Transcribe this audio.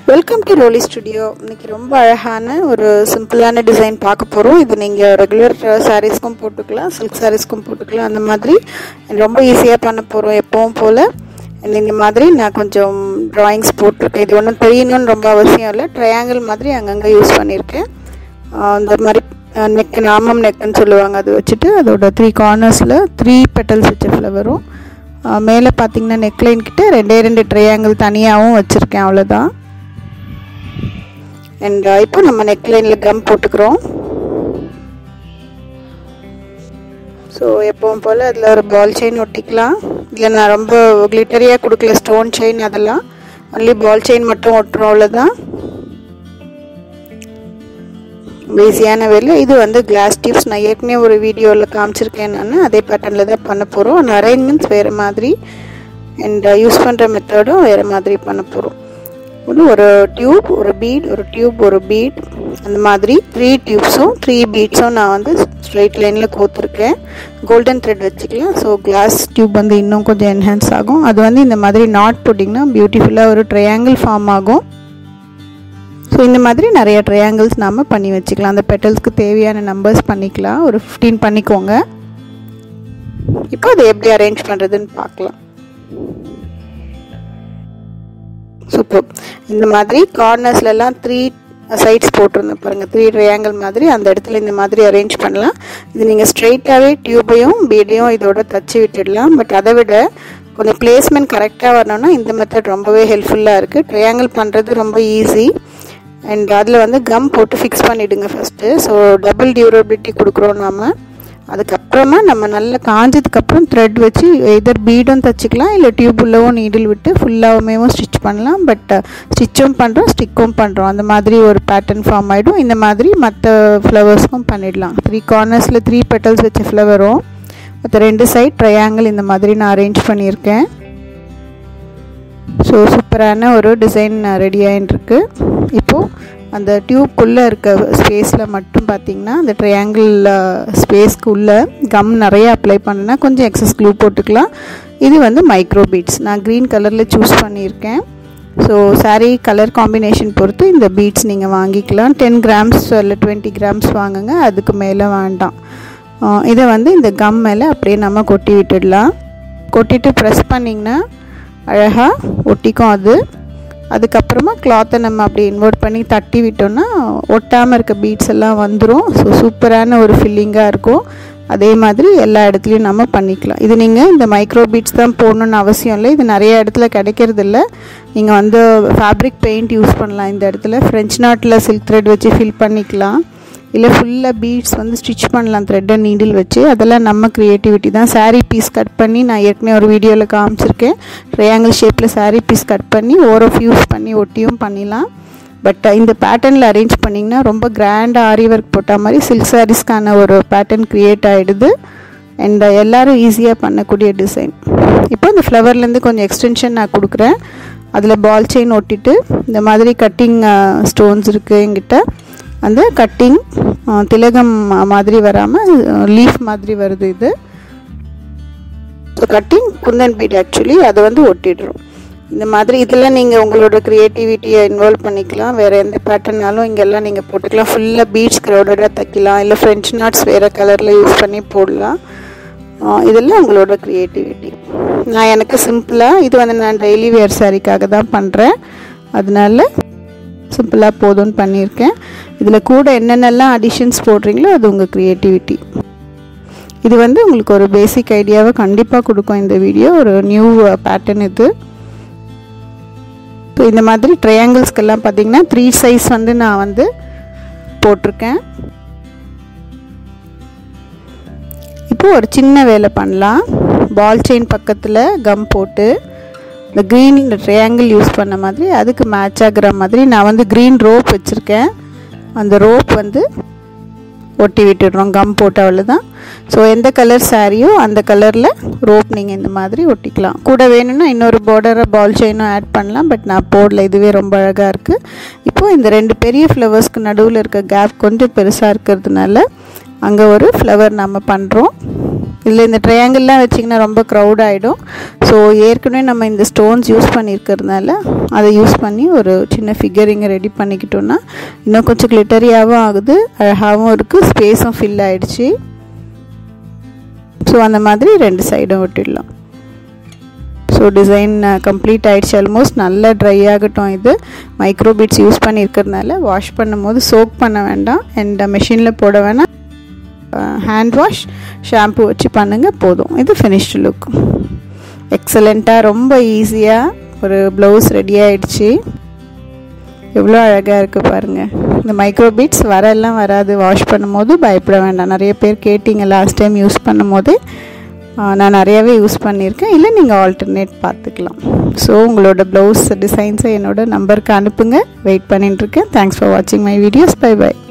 Welcome to ரோலி studio. இன்னைக்கு ரொம்ப அழகான ஒரு சிம்பிளான டிசைன் பார்க்க போகிறோம். இது நீங்கள் ரெகுலர் சாரீஸ்க்கும் போட்டுக்கலாம், சில்க் சாரீஸ்க்கும் போட்டுக்கலாம். அந்த மாதிரி ரொம்ப ஈஸியாக பண்ண போகிறோம். எப்பவும் போல் இந்த மாதிரி நான் கொஞ்சம் ட்ராயிங்ஸ் போட்டிருக்கேன். இது ஒன்றும் தெரியணும்னு ரொம்ப அவசியம் இல்லை. ட்ரையாங்கிள் மாதிரி அங்கங்கே யூஸ் பண்ணியிருக்கேன். இந்த மாதிரி நெக் நாமம் நெக்குன்னு சொல்லுவாங்க. அது வச்சுட்டு அதோட 3 கார்னர்ஸில் 3 பெட்டல்ஸ் வச்ச ஃப்ளவரும், மேலே பார்த்தீங்கன்னா நெக்லைன் கிட்ட 2 ட்ரையாங்கிள் தனியாகவும் வச்சுருக்கேன். அவ்வளோதான். அண்ட் இப்போ நம்ம நெக்லைனில் கம் போட்டுக்கிறோம். ஸோ எப்பவும் போல் அதில் ஒரு பால் செயின் ஒட்டிக்கலாம். இதில் நான் ரொம்ப கிளிட்டரியாக கொடுக்கல, ஸ்டோன் செயின் அதெல்லாம், ஒன்லி பால் செயின் மட்டும் ஒட்டுறோம். அவ்வளோதான். ஈஸியான வேலை. இது வந்து கிளாஸ் டிப்ஸ். நான் ஏற்கனவே ஒரு வீடியோவில் காமிச்சிருக்கேன். நான் அதே பேட்டர்னில் தான் பண்ண போகிறோம். அந்த அரேஞ்ச்மெண்ட்ஸ் வேறு மாதிரி அண்ட் யூஸ் பண்ணுற மெத்தடும் வேறு மாதிரி பண்ண போகிறோம். ஒரு டியூப், ஒரு பீட், ஒரு டியூப், ஒரு பீட், அந்த மாதிரி 3 டியூப்ஸும் 3 பீட்ஸும் நான் வந்து ஸ்ட்ரெயிட் லைனில் கோத்துருக்கேன். கோல்டன் த்ரெட் வச்சுக்கலாம். ஸோ கிளாஸ் டியூப் வந்து இன்னும் கொஞ்சம் என்ஹான்ஸ் ஆகும். அது வந்து இந்த மாதிரி நாட் போட்டிங்கன்னா பியூட்டிஃபுல்லாக ஒரு ட்ரையாங்கிள் ஃபார்ம் ஆகும். ஸோ இந்த மாதிரி நிறைய ட்ரையாங்கிள்ஸ் நாம் பண்ணி வச்சுக்கலாம். அந்த பெட்டல்ஸ்க்கு தேவையான நம்பர்ஸ் பண்ணிக்கலாம். ஒரு 15 பண்ணிக்கோங்க. இப்போ அதை எப்படி அரேஞ்ச் பண்ணுறதுன்னு பார்க்கலாம். சூப்பர். இந்த மாதிரி கார்னர்ஸ்லாம் 3 சைட்ஸ் போட்டிருந்தேன் பாருங்கள். 3 ட்ரையாங்கிள் மாதிரி அந்த இடத்துல இந்த மாதிரி அரேஞ்ச் பண்ணலாம். இது நீங்கள் ஸ்ட்ரெயிட்டாகவே டியூபையும் பீடையும் இதோட தச்சு விட்டுடலாம். பட் அதை விட கொஞ்சம் பிளேஸ்மெண்ட் கரெக்டாக வரணும்னா இந்த மெத்தட் ரொம்பவே ஹெல்ப்ஃபுல்லாக இருக்குது. ட்ரையாங்கிள் பண்ணுறது ரொம்ப ஈஸி. அண்ட் அதில் வந்து கம் போட்டு ஃபிக்ஸ் பண்ணிவிடுங்க ஃபஸ்ட்டு. ஸோ டபுள் டியூரபிலிட்டி கொடுக்குறோம் நாம். அதுக்கப்புறமா நம்ம நல்லா காஞ்சதுக்கப்புறம் த்ரெட் வச்சு எதர் பீடும் தைச்சிக்கலாம், இல்லை டியூப் உள்ளவும் நீடில் விட்டு ஃபுல்லாகவுமே ஸ்டிச் பண்ணலாம். பட் ஸ்டிச்சும் பண்ணுறோம், ஸ்டிக்கும் பண்ணுறோம். அந்த மாதிரி ஒரு பேட்டர்ன் ஃபார்ம் ஆகிடும். இந்த மாதிரி மற்ற ஃப்ளவர்ஸ்க்கும் பண்ணிடலாம். 3 கார்னர்ஸில் 3 பெட்டல்ஸ் வச்ச ஃப்ளவரும், மற்ற 2 சைட் ட்ரையாங்கிள் இந்த மாதிரி நான் அரேஞ்ச் பண்ணியிருக்கேன். ஸோ சூப்பரான ஒரு டிசைன் ரெடி ஆகிட்டுருக்கு. இப்போது அந்த டியூப்குள்ளே இருக்க ஸ்பேஸில் மட்டும் பார்த்திங்கன்னா அந்த ட்ரையாங்கிள் ஸ்பேஸ்க்கு உள்ளே கம் நிறைய அப்ளை பண்ணனா கொஞ்சம் எக்ஸஸ் க்ளூ போட்டுக்கலாம். இது வந்து மைக்ரோ பீட்ஸ் நான் க்ரீன் கலரில் சூஸ் பண்ணியிருக்கேன். ஸோ சாரீ கலர் காம்பினேஷன் பொறுத்து இந்த பீட்ஸ் நீங்கள் வாங்கிக்கலாம். 10 கிராம்ஸ் இல்லை 20 கிராம்ஸ் வாங்குங்க, அதுக்கு மேலே வேண்டாம். இதை வந்து இந்த கம் மேலே அப்படியே நம்ம கொட்டி விட்டுடலாம். கொட்டிட்டு ப்ரெஸ் பண்ணிங்கன்னா அழகாக ஒட்டிக்கும் அது. அதுக்கப்புறமா கிளாத்தை நம்ம அப்படி இன்வெர்ட் பண்ணி தட்டி விட்டோம்னா ஒட்டாமல் இருக்க பீட்ஸ் எல்லாம் வந்துடும். ஸோ சூப்பரான ஒரு ஃபில்லிங்காக இருக்கும். அதே மாதிரி எல்லா இடத்துலையும் நம்ம பண்ணிக்கலாம். இது நீங்கள் இந்த மைக்ரோ பீட்ஸ் தான் போடணுன்னு அவசியம் இல்லை. இது நிறைய இடத்துல கிடைக்கிறது இல்லை. நீங்கள் வந்து ஃபேப்ரிக் பெயிண்ட் யூஸ் பண்ணலாம். இந்த இடத்துல ஃப்ரெஞ்ச் நாட்டில் சில்க் த்ரெட் வச்சு ஃபில் பண்ணிக்கலாம், இல்லை ஃபுல்லாக பீட்ஸ் வந்து ஸ்டிச் பண்ணலாம் த்ரெட்டை நீடில் வச்சு. அதெல்லாம் நம்ம க்ரியேட்டிவிட்டி தான். சாரீ பீஸ் கட் பண்ணி நான் ஏற்கனவே ஒரு வீடியோவில் காமிச்சிருக்கேன். ட்ரையாங்கிள் ஷேப்பில் சாரீ பீஸ் கட் பண்ணி ஓரஃப் யூஸ் பண்ணி ஒட்டியும் பண்ணிடலாம். பட் இந்த பேட்டர்னில் அரேஞ்ச் பண்ணிங்கன்னா ரொம்ப கிராண்டாக ஆரி ஒர்க் போட்ட மாதிரி சில்க் சாரீஸ்க்கான ஒரு பேட்டர்ன் க்ரியேட் ஆகிடுது. அண்ட் எல்லோரும் ஈஸியாக பண்ணக்கூடிய டிசைன். இப்போ இந்த ஃப்ளவர்லேருந்து கொஞ்சம் எக்ஸ்டென்ஷன் நான் கொடுக்குறேன். அதில் பால் செயின் ஒட்டிட்டு இந்த மாதிரி கட்டிங் ஸ்டோன்ஸ் இருக்குது என்கிட்ட. அந்த கட்டிங் திலகம் மாதிரி வராமல் லீஃப் மாதிரி வருது இது. So cutting kundan bead actually அதை வந்து ஒட்டிடுறோம். இந்த மாதிரி இதெல்லாம் நீங்கள் உங்களோட க்ரியேட்டிவிட்டியை இன்வால்வ் பண்ணிக்கலாம். வேறு எந்த பேட்டர்னாலும் இங்கெல்லாம் நீங்கள் போட்டுக்கலாம். ஃபுல்லாக பீட்ஸ் க்ரௌடடாக தைக்கலாம், இல்லை ஃப்ரெஞ்ச் நாட்ஸ் வேறு கலரில் யூஸ் பண்ணி போடலாம். இதெல்லாம் உங்களோட க்ரியேட்டிவிட்டி. நான் எனக்கு சிம்பிளாக இது வந்து நான் டெய்லி வேர் சாரிக்காக தான் பண்ணுறேன். அதனால சிம்பிளாக போதும்னு பண்ணியிருக்கேன். இதில் கூட என்னென்னலாம் அடிஷன்ஸ் போடுறீங்களோ அது உங்கள் க்ரியேட்டிவிட்டி. இது வந்து உங்களுக்கு ஒரு பேசிக் ஐடியாவை கண்டிப்பாக கொடுக்கும் இந்த வீடியோ. ஒரு நியூ பேட்டர்ன் இது. ஸோ இந்த மாதிரி ட்ரையாங்கிள்ஸ்க்கெல்லாம் பார்த்திங்கன்னா 3 சைஸ் வந்து நான் வந்து போட்டிருக்கேன். இப்போது ஒரு சின்ன வேலை பண்ணலாம். பால் செயின் பக்கத்தில் கம் போட்டு இந்த க்ரீன் இந்த ட்ரையாங்கிள் யூஸ் பண்ண மாதிரி அதுக்கு மேட்ச் ஆகிற மாதிரி நான் வந்து க்ரீன் ரோப் வச்சுருக்கேன். அந்த ரோப் வந்து ஒட்டி விட்டுடுறோம் கம் போட்டு. அவ்வளோதான். ஸோ எந்த கலர் சாரியோ அந்த கலரில் ரோப் நீங்கள் இந்த மாதிரி ஒட்டிக்கலாம். கூட வேணும்னா இன்னொரு பார்டரை பால் செயினும் ஆட் பண்ணலாம். பட் நான் போடல, இதுவே ரொம்ப அழகாக இருக்குது. இப்போது இந்த 2 பெரிய ஃப்ளவர்ஸ்க்கு நடுவில் இருக்க கேப் கொஞ்சம் பெருசாக இருக்கிறதுனால அங்கே ஒரு ஃப்ளவர் நம்ம பண்ணுறோம். இதில் இந்த ட்ரையாங்கிள்லாம் வச்சிங்கன்னா ரொம்ப க்ரௌட் ஆகிடும். ஸோ ஏற்கனவே நம்ம இந்த ஸ்டோன்ஸ் யூஸ் பண்ணியிருக்கிறதுனால அதை யூஸ் பண்ணி ஒரு சின்ன ஃபிகரிங்கை ரெடி பண்ணிக்கிட்டோன்னா இன்னும் கொஞ்சம் கிளிட்டரியாகவும் ஆகுது, அழகாகவும் இருக்குது, ஸ்பேஸும் ஃபில் ஆகிடுச்சு. ஸோ அந்த மாதிரி 2 சைடும் விட்டுடலாம். ஸோ டிசைன் கம்ப்ளீட் ஆகிடுச்சு ஆல்மோஸ்ட். நல்லா ட்ரை ஆகட்டும். இது மைக்ரோ பீட்ஸ் யூஸ் பண்ணியிருக்கிறதுனால வாஷ் பண்ணும்போது சோக் பண்ண வேண்டாம் அண்ட் மெஷினில் போட வேணாம். ஹேண்ட் வாஷ் ஷாம்பு வச்சு பண்ணுங்கள் போதும். இது ஃபினிஷ்டு லுக். எக்ஸலண்ட்டாக ரொம்ப ஈஸியாக ஒரு ப்ளவுஸ் ரெடி ஆகிடுச்சு. எவ்வளோ அழகாக இருக்குது பாருங்கள். இந்த மைக்ரோ பீட்ஸ் வரலாம் வராது, வாஷ் பண்ணும்போது பயப்பட வேண்டாம். நிறைய பேர் கேட்டிங்க லாஸ்ட் டைம் யூஸ் பண்ணும்போது. நான் நிறையாவே யூஸ் பண்ணியிருக்கேன். இல்லை நீங்கள் ஆல்டர்னேட் பார்த்துக்கலாம். ஸோ உங்களோட ப்ளவுஸ் டிசைன்ஸை என்னோட நம்பருக்கு அனுப்புங்க. வெயிட் பண்ணிட்டுருக்கேன். தேங்க்ஸ் ஃபார் வாட்சிங் மை வீடியோஸ். Bye by.